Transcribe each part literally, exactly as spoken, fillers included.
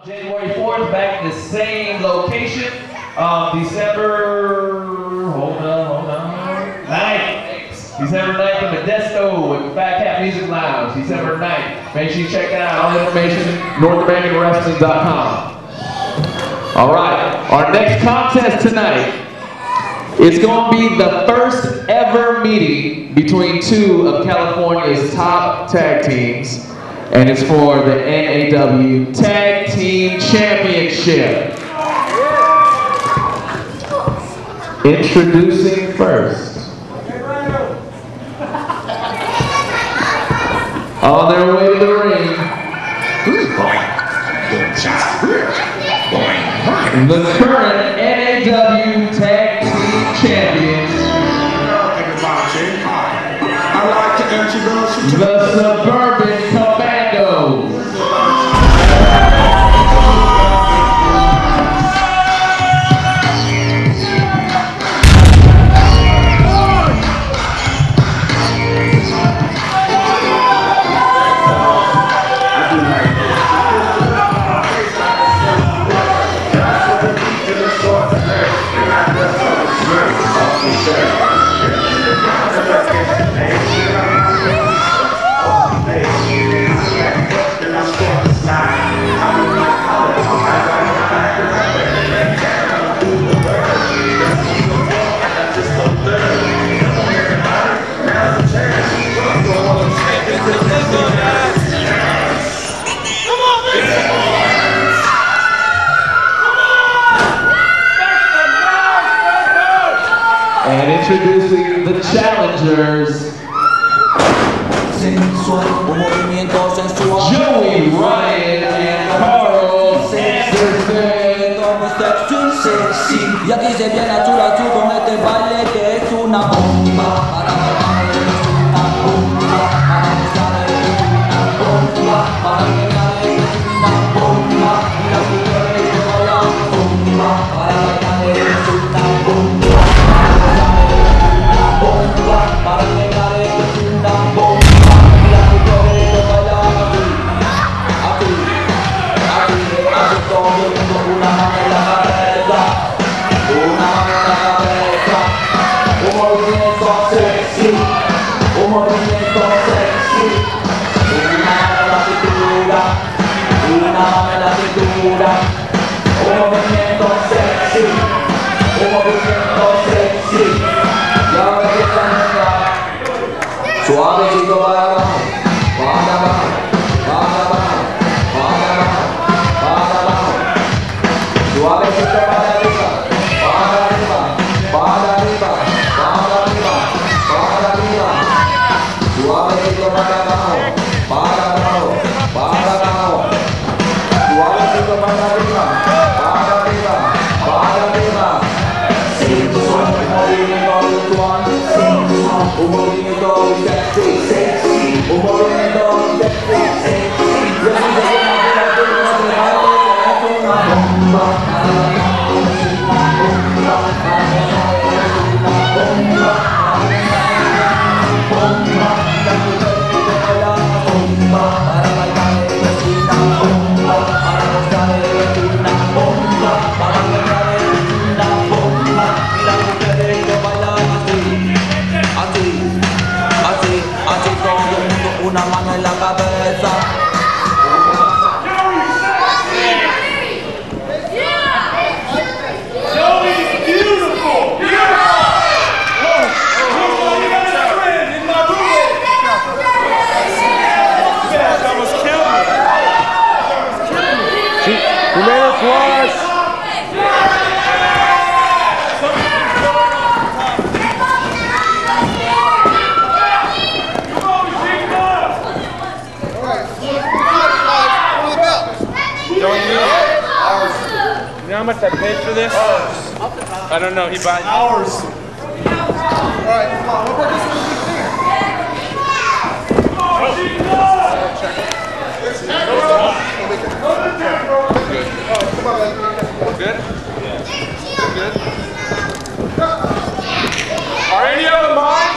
January fourth, back in the same location. Um, December, hold on, hold on, ninth. December ninth in Modesto with Fat Cat Music Lounge. December ninth. Make sure you check that out. All information, north american wrestling dot com. All right, our next contest tonight is going to be the first ever meeting between two of California's top tag teams. And it's for the N A W Tag Team Championship. Introducing first. On their way to the ring, the current N A W Tag Team Champions, the Suburban Commandos. And introducing the challengers, Joey Ryan and Karl Anderson. Y aquí se viene azul azul con este baile que es una bomba. Suavecito para abajo, para abajo, para abajo, para abajo, para abajo. Suavecito para arriba, para arriba, para arriba, para arriba, para arriba. Suavecito para abajo, para abajo, para abajo. Suavecito para arriba, para arriba, para arriba. Un movimiento sexy, sexy, un movimiento sexy, sexy. Yo sí te lleno de la tuya, no te vale, es una bomba. Una bomba, bomba, bomba. La mujer que te baila bomba, para bailar es una bomba, para gozar es una bomba, para bailar es una bomba. Y la mujer que baila así. Así, así todo el mundo, una mano en la cabeza. Joey's beautiful! Beautiful! That almost killed me. She made us watch. You know how much I paid for this? Hours. I don't know, he buys hours. Alright, come on, what about this one big thing? Oh, check it. Good? Yeah. Good? Are any of them mine?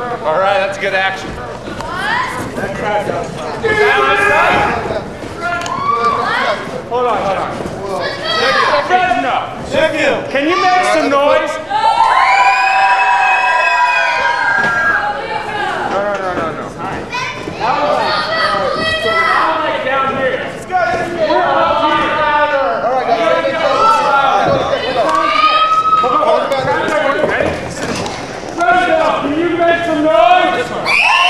Alright, that's good action. That crowd does. Hold on, hold on. Fresno, can you make some noise? No, no, no, no, no. How like down here? We're up here. All right, guys. Ready? Fresno, can you make some noise? This one.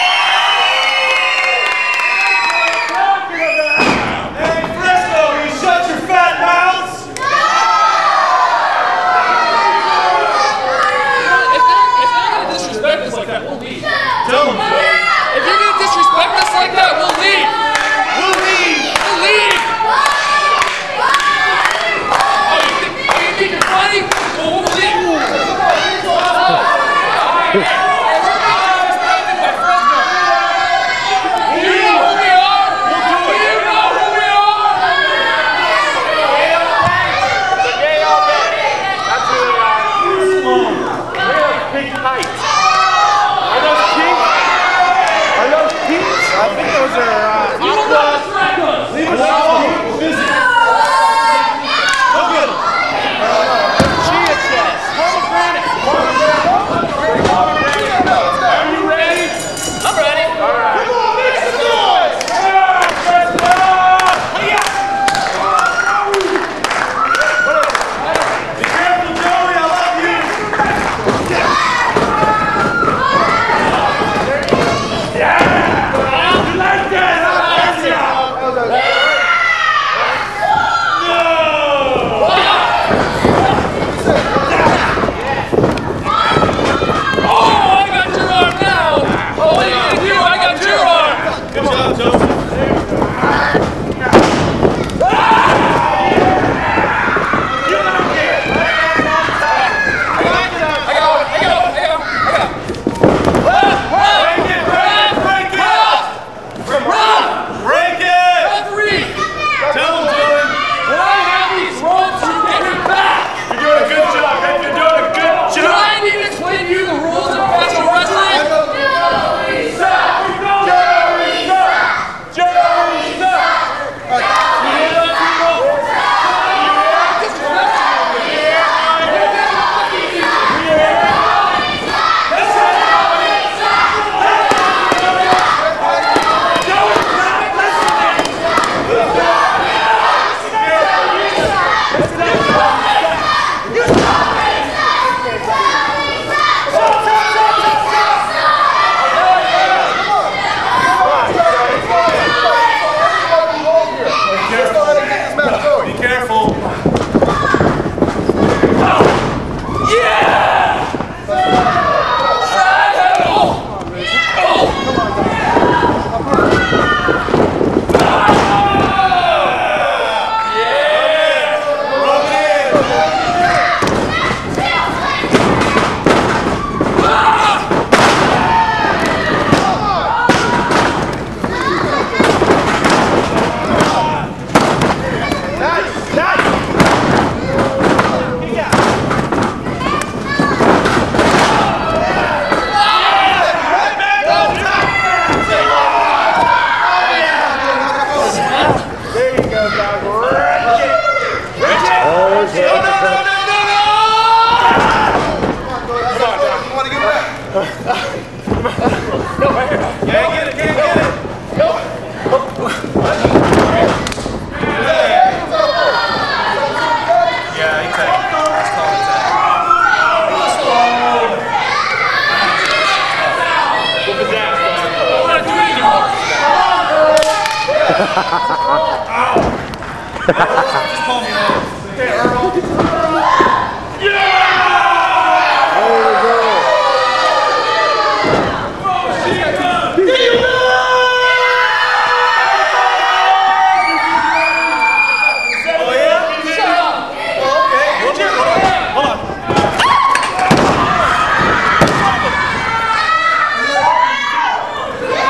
Just call me out. Okay, Earl.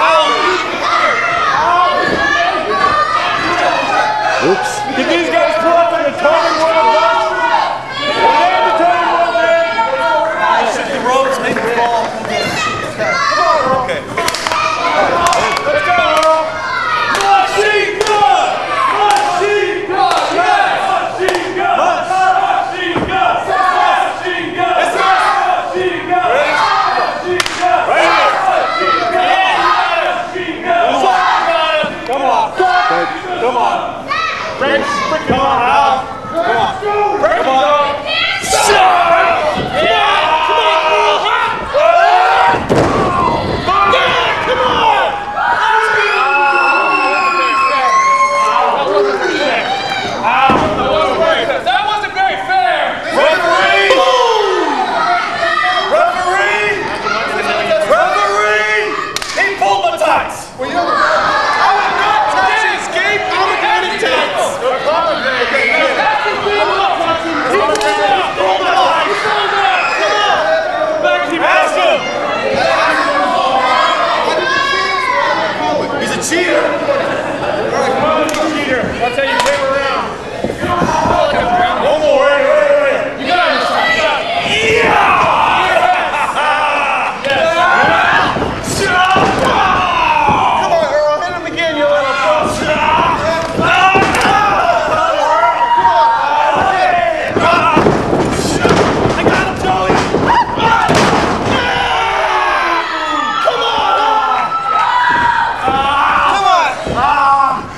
Oops. Did these guys pull Come on, Al. Come on. Come on. I'll tell you, came around. One more, wait, wait, wait. You got it. Yeah! Yes. Come on, Earl, hit him again, you little puss. I got him, Joey. Come on! Come on!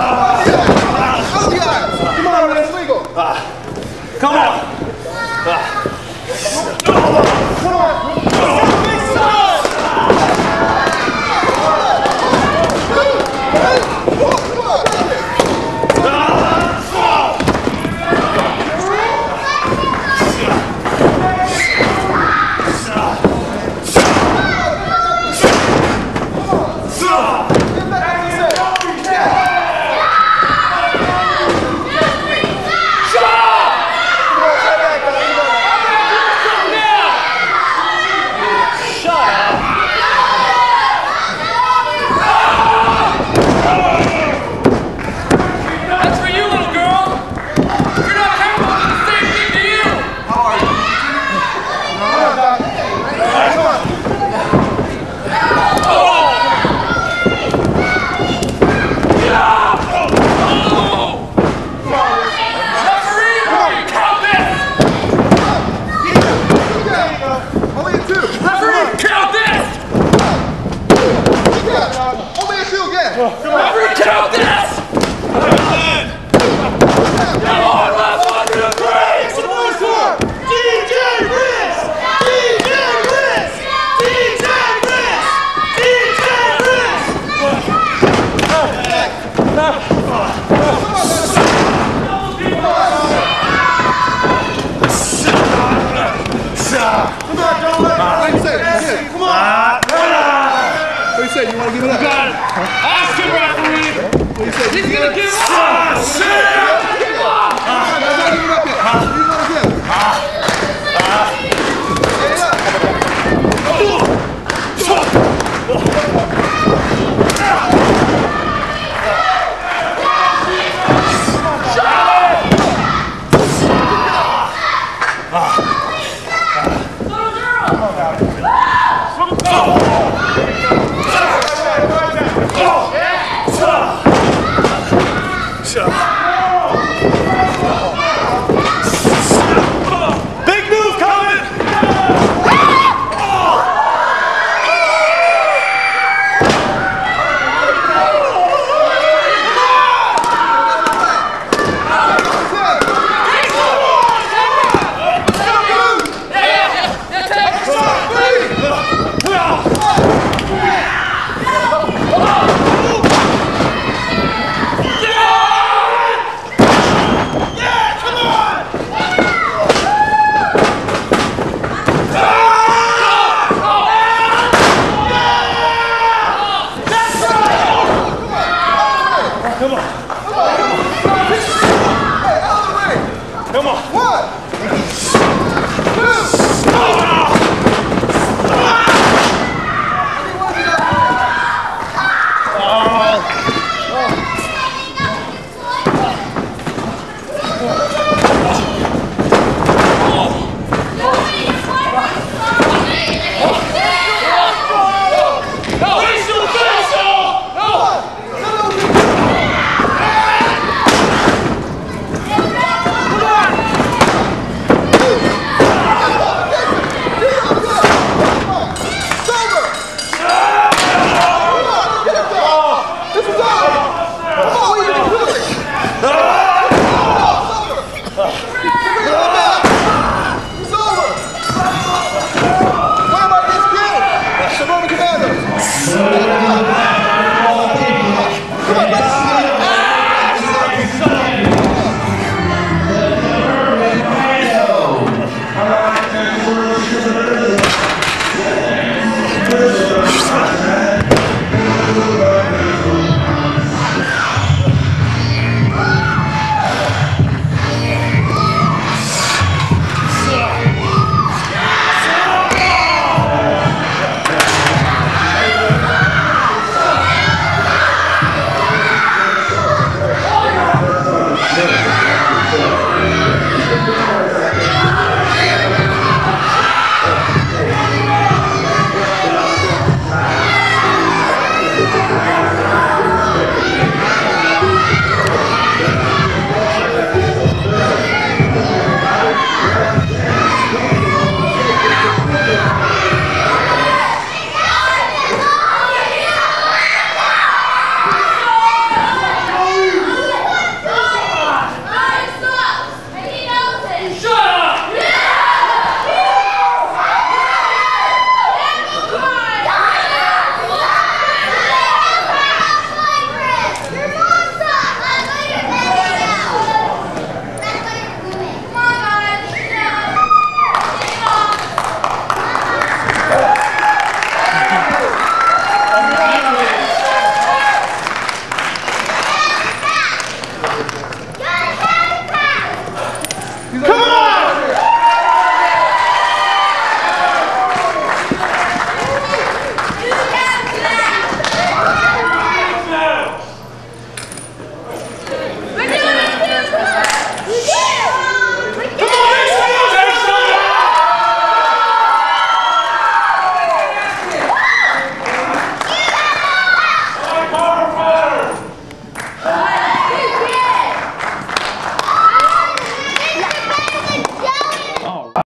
Come on!